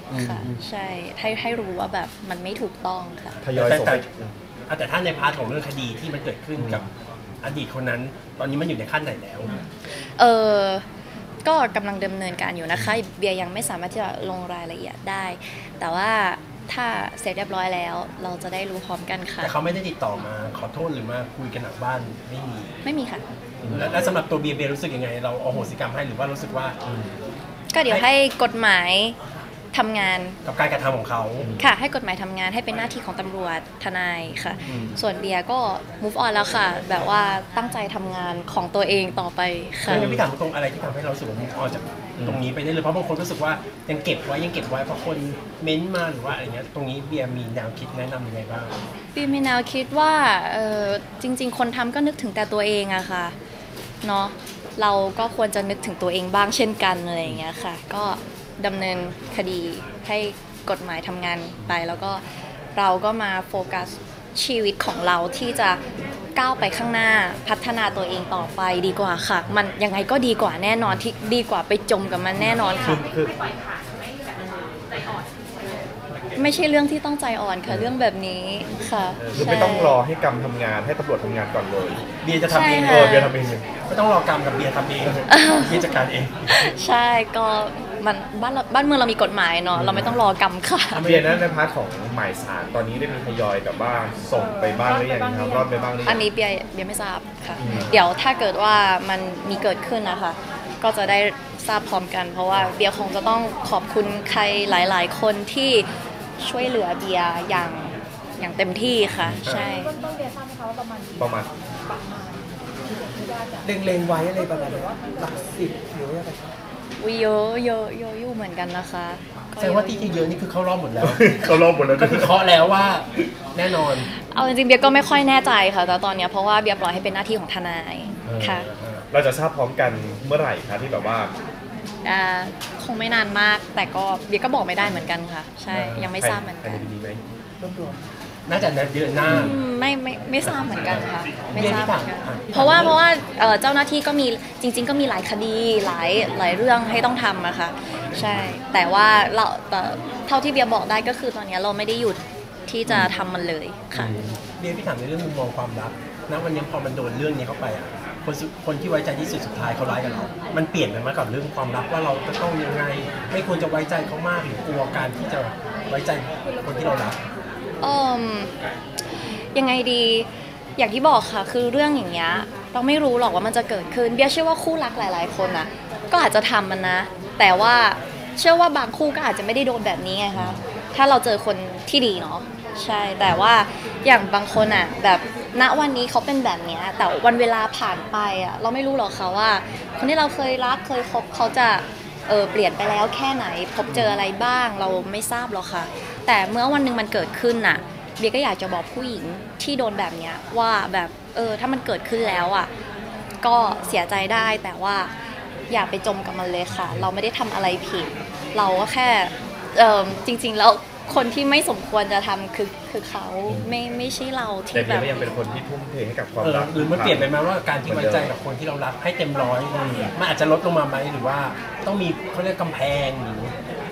ค่ะใช่ให้รู้ว่าแบบมันไม่ถูกต้องค่ะทยอยส่งไปแต่ถ้าในพาร์ทของเรื่องคดีที่มันเกิดขึ้นกับอดีตคนนั้นตอนนี้มันอยู่ในขั้นไหนแล้วเออก็กำลังดำเนินการอยู่นะคะเบียร์ยังไม่สามารถที่จะลงรายละเอียดได้แต่ว่าถ้าเสร็จเรียบร้อยแล้วเราจะได้รู้พร้อมกันค่ะแต่เขาไม่ได้ติดต่อมาขอโทษหรือมาคุยกันหลังบ้านไม่มีค่ะแล้วสำหรับตัวเบียร์รู้สึกยังไงเราอโหสิกรรมให้หรือว่ารู้สึกว่าก็เดี๋ยวให้กฎหมายทำงานกับการกระทำของเขาค่ะให้กฎหมายทำงานให้เป็นหน้าที่ของตำรวจทนายค่ะส่วนเบียร์ก็ move on แล้วค่ะแบบว่าตั้งใจทำงานของตัวเองต่อไปค่ะงั้นพี่ถามตรงอะไรที่ทำให้เรารู้สึกว่า move on จากตรงนี้ไปได้เลยเพราะบางคนรู้สึกว่ายังเก็บไว้เพราะคนเม้นมาหรือว่าอะไรเงี้ยตรงนี้เบียร์มีแนวคิดแนะนำยังไงบ้างเบียร์มีแนวคิดว่าจริงๆคนทำก็นึกถึงแต่ตัวเองอะค่ะเนาะเราก็ควรจะนึกถึงตัวเองบ้างเช่นกันอะไรอย่างเงี้ยค่ะก็ดำเนินคดีให้กฎหมายทำงานไปแล้วก็เราก็มาโฟกัสชีวิตของเราที่จะก้าวไปข้างหน้าพัฒนาตัวเองต่อไปดีกว่าค่ะมันยังไงก็ดีกว่าแน่นอนที่ดีกว่าไปจมกับมันแน่นอนค่ะไม่ใช่เรื่องที่ต้องใจอ่อนค่ะเรื่องแบบนี้ค่ะคือไม่ต้องรอให้กรรมทำงานให้ตำรวจทำงานก่อนเลยเบียร์จะทำเองเบียร์ทำเองไม่ต้องรอกรรมกับเบียร์ทำเองเบียร์จัดการเองใช่ก็มันบ้านเมืองเรามีกฎหมายเนาะเราไม่ต้องรอกรรมค่ะเบียร์นั้นในพาร์ทของหมายสารตอนนี้ได้มีทยอยแบบว่าส่งไปบ้างหรือยังครับรอดไปบ้างหรือยังอันนี้เบียร์ไม่ทราบค่ะเดี๋ยวถ้าเกิดว่ามันมีเกิดขึ้นนะคะก็จะได้ทราบพร้อมกันเพราะว่าเบียร์คงจะต้องขอบคุณใครหลายๆคนที่ช่วยเหลือเบียร์อย่างเต็มที่ค่ะใช่ต้นเบียร์ทราบไหมคะว่าประมาณเล็งไว้อะไรประมาณหลักสิบหรือว่าอะไรเยอะอยู่เหมือนกันนะคะแสดงว่าที่เยอะนี่คือเข้ารอบหมดแล้วเขารอบหมดแล้วก็คือเคาะแล้วว่าแน่นอนเอาจริงๆเบียร์ก็ไม่ค่อยแน่ใจค่ะแต่ตอนนี้เพราะว่าเบียร์ปล่อยให้เป็นหน้าที่ของทนายค่ะเราจะทราบพร้อมกันเมื่อไหร่คะที่แบบว่าคงไม่นานมากแต่ก็เบียร์ก็บอกไม่ได้เหมือนกันค่ะใช่ยังไม่ทราบเหมือนกันน่าจะเดือนหน้าไม่ทราบเหมือนกันค่ะไม่ทราบเพราะว่าเจ้าหน้าที่ก็มีจริงๆก็มีหลายคดีหลายเรื่องให้ต้องทำอะค่ะใช่แต่ว่าเราเท่าที่เบียร์บอกได้ก็คือตอนนี้เราไม่ได้หยุดที่จะทำมันเลยค่ะเบียร์พี่ถามในเรื่องมุมมองความรักนะวันนี้พอมันโดนเรื่องนี้เข้าไปอะคนที่ไว้ใจที่สุดท้ายเขาร้ายกับเรามันเปลี่ยนไปมากกับเรื่องความรักว่าเราจะต้องยังไงไม่ควรจะไว้ใจเขามากหรือกลัวการที่จะไว้ใจคนที่เรารักยังไงดีอย่างที่บอกค่ะคือเรื่องอย่างเงี้ยเราไม่รู้หรอกว่ามันจะเกิดขึ้นเบียร์เชื่อว่าคู่รักหลายๆคนนะก็อาจจะทำมันนะแต่ว่าเชื่อว่าบางคู่ก็อาจจะไม่ได้โดนแบบนี้ไงคะถ้าเราเจอคนที่ดีเนาะใช่แต่ว่าอย่างบางคนอะแบบณวันนี้เขาเป็นแบบนี้แต่วันเวลาผ่านไปอะเราไม่รู้หรอกค่ะว่าคนที่เราเคยรักเคยคบเขาจะเปลี่ยนไปแล้วแค่ไหนพบเจออะไรบ้างเราไม่ทราบหรอกค่ะแต่เมื่อวันหนึ่งมันเกิดขึ้นน่ะเบียก็อยากจะบอกผู้หญิงที่โดนแบบนี้ว่าแบบถ้ามันเกิดขึ้นแล้วอ่ะก็เสียใจได้แต่ว่าอย่าไปจมกับมันเลยค่ะเราไม่ได้ทำอะไรผิดเราก็แค่จริงๆแล้วคนที่ไม่สมควรจะทำคือเขาไม่ใช่เราที่แบบแต่ยังเป็นคนที่ทุ่มเทให้กับความรักหรือมันเปลี่ยนไปไหมว่าการที่ไว้ใจกับคนที่เรารักให้เต็มร้อยมันอาจจะลดลงมาไหมหรือว่าต้องมีเขาเรียกกำแพงหรือ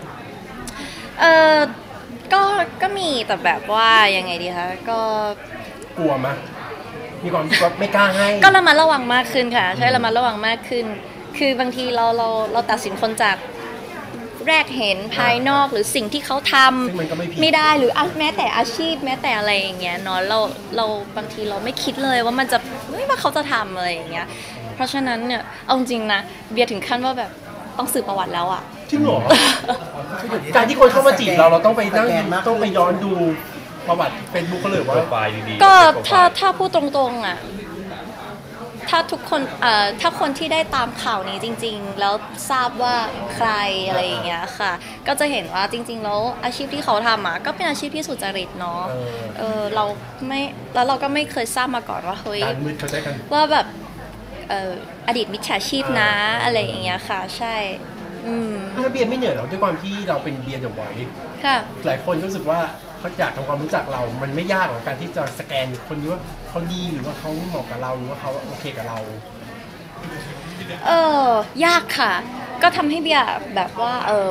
ก็มีแต่แบบว่ายังไงดีคะก็กลัวมั้ยมีความที่ว่าไม่กล้าให้ก็ระมัดระวังมากขึ้นค่ะใช่ระมัดระวังมากขึ้นคือบางทีเราตัดสินคนจากแรกเห็นภายนอกหรือสิ่งที่เขาทำไม่ได้หรือแม้แต่อาชีพแม้แต่อะไรอย่างเงี้ยเนาะเราบางทีเราไม่คิดเลยว่ามันจะว่าเขาจะทำอะไรอย่างเงี้ยเพราะฉะนั้นเนี่ยเอาจริงนะเบียร์ถึงขั้นว่าแบบต้องสืบประวัติแล้วอะจริงเหรอการที่คนเข้ามาจีบเราต้องไปนั่งต้องไปย้อนดูประวัติเฟซบุ๊กเขาเลยว่าก็ถ้าพูดตรงๆอะถ้าทุกคนถ้าคนที่ได้ตามข่าวนี้จริงๆแล้วทราบว่าใครอะไรอย่างเงี้ยค่ะก็จะเห็นว่าจริงๆแล้วอาชีพที่เขาทำอ่ะก็เป็นอาชีพที่สุจริตเนาะเราไม่แล้วเราก็ไม่เคยทราบมาก่อนว่าเฮ้ยว่าแบบอดีตมิจฉาชีพนะอะไรอย่างเงี้ยค่ะใช่ถ้าเบียร์ไม่เหนื่อยหรอกด้วยความที่เราเป็นเบียร์เดอะไวท์หลายคนรู้สึกว่าเขาอยากทำความรู้จักเรามันไม่ยากหรอกการที่จะสแกนคนนี้ว่าเขาดีหรือว่าเขาเหมาะกับเราหรือว่าเขาโอเคกับเรายากค่ะก็ทำให้เบียร์แบบว่า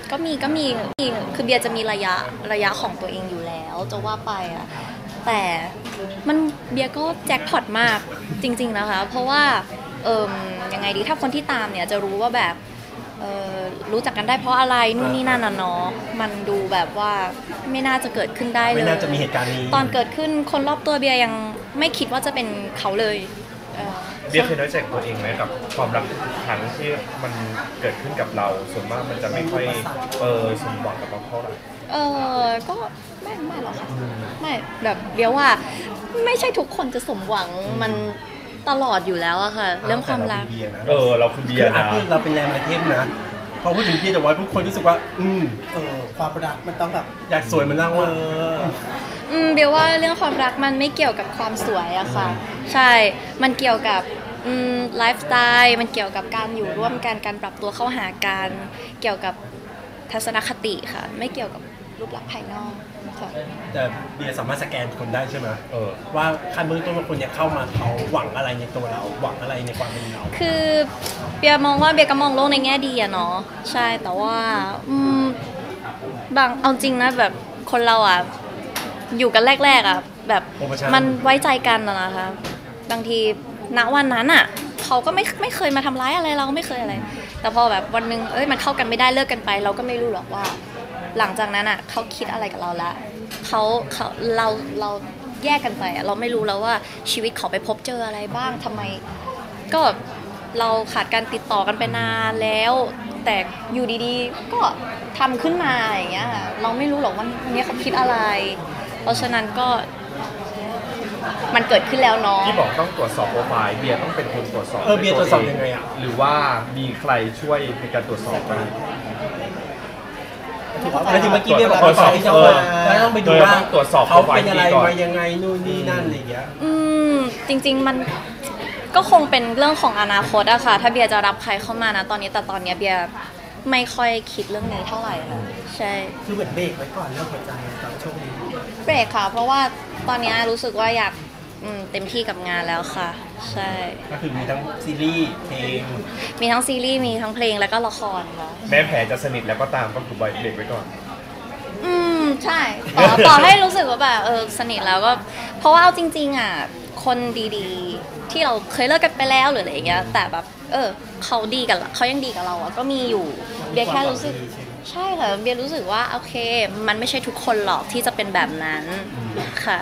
ก็มีคือเบียร์จะมีระยะของตัวเองอยู่แล้วจะว่าไปอะแต่มันเบียร์ก็แจ็คพอตมากจริงๆนะคะเพราะว่ายังไงดีถ้าคนที่ตามเนี่ยจะรู้ว่าแบบรู้จักกันได้เพราะอะไรนู่นนี่นั่นน่ะเนาะมันดูแบบว่าไม่น่าจะเกิดขึ้นได้เลยไม่น่าจะมีเหตุการณ์นี้ตอนเกิดขึ้นคนรอบตัวเบียร์ยังไม่คิดว่าจะเป็นเขาเลยเบียร์เคยน้อยใจตัวเองไหมกับความรักทุกครั้งที่มันเกิดขึ้นกับเราส่วนมากมันจะไม่ค่อยสมหวังกับเราเท่าไหร่ก็ไม่หรอกค่ะไม่แบบเบียร์ว่าไม่ใช่ทุกคนจะสมหวังมันตลอดอยู่แล้วอะค่ะเรื่องความรักเราคือเบียร์นะเราเป็นแรงมาเทพนะพอพูดถึงเบียร์แต่ว่าทุกคนรู้สึกว่าความรักมันต้องแบบอยากสวยมันร่างว่าเบียร์ว่าเรื่องความรักมันไม่เกี่ยวกับความสวยอะค่ะใช่มันเกี่ยวกับไลฟ์สไตล์มันเกี่ยวกับการอยู่ร่วมกันการปรับตัวเข้าหากันเกี่ยวกับทัศนคติค่ะไม่เกี่ยวกับรูปลักษณ์ภายนอกค่ะแต่เบียร์สามารถสแกนคนได้ใช่ไหมว่าขั้นเบื้องต้นว่าคนเนี่ยเข้ามาเขาหวังอะไรในตัวเราหวังอะไรในความเป็นเราคือเบียร์มองว่าเบียร์ก็มองโลกในแง่ดีอะเนาะใช่แต่ว่าบางเอาจริงนะแบบคนเราอะอยู่กันแรกๆอะแบบมันไว้ใจกันนะคะบางทีณวันนั้นอะเขาก็ไม่เคยมาทำร้ายอะไรเราก็ไม่เคยอะไรแต่พอแบบวันนึงมันเข้ากันไม่ได้เลิกกันไปเราก็ไม่รู้หรอกว่าหลังจากนั้นอ่ะเขาคิดอะไรกับเราละเราแยกกันไปอ่ะเราไม่รู้แล้วว่าชีวิตเขาไปพบเจออะไรบ้างทำไมก็เราขาดการติดต่อกันไปนานแล้วแต่อยู่ดีๆก็ทำขึ้นมาอย่างเงี้ยเราไม่รู้หรอกว่าวันนี้เขาคิดอะไรเพราะฉะนั้นก็มันเกิดขึ้นแล้วเนาะที่บอกต้องตรวจสอบโปรไฟล์เบียร์ต้องเป็นคนตรวจสอบเบียร์ตรวจสอบยังไงอ่ะหรือว่ามีใครช่วยในการตรวจสอบไหมแล้วที่เมื่อกี้เบียร์บอกว่าแล้วต้องไปดูว่าตรวจสอบเขาเป็นอะไรมายังไงนู่นนี่นั่นอะไรอย่างเงี้ยจริงๆมันก็คงเป็นเรื่องของอนาคตอะค่ะถ้าเบียร์จะรับใครเข้ามานะตอนนี้แต่ตอนนี้เบียร์ไม่ค่อยคิดเรื่องนี้เท่าไหร่ค่ะใช่คือเหมือนเบรกไว้ก่อนเรื่องหัวใจตอนช่วงนี้เบรกค่ะเพราะว่าตอนนี้รู้สึกว่าอยากเต็มที่กับงานแล้วค่ะใช่ก็คือมีทั้งซีรีส์เพลงมีทั้งซีรีส์มีทั้งเพลงแล้วก็ละครค่ะแม้แผลจะสนิทแล้วก็ตามก็คือเบรกไว้ก่อนใช่ต่อให้รู้สึกว่าแบบสนิทแล้วก็เพราะว่าเอาจริงๆอ่ะคนดีๆที่เราเคยเลิกกันไปแล้วหรืออะไรอย่างเงี้ยแต่แบบเขาดีกับเขายังดีกับเราอ่ะก็มีอยู่เบียร์แค่รู้สึกใช่ค่ะเบียร์รู้สึกว่าโอเคมันไม่ใช่ทุกคนหรอกที่จะเป็นแบบนั้นค่ะ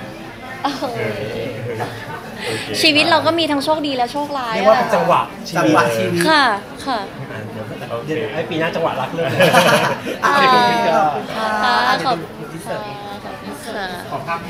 ชีวิตเราก็มีทั้งโชคดีและโชคร้ายเรียกว่าเป็นจังหวะชีวิตค่ะเดี๋ยวให้ปีหน้าจังหวะรักเริ่มขอบคุณค่ะ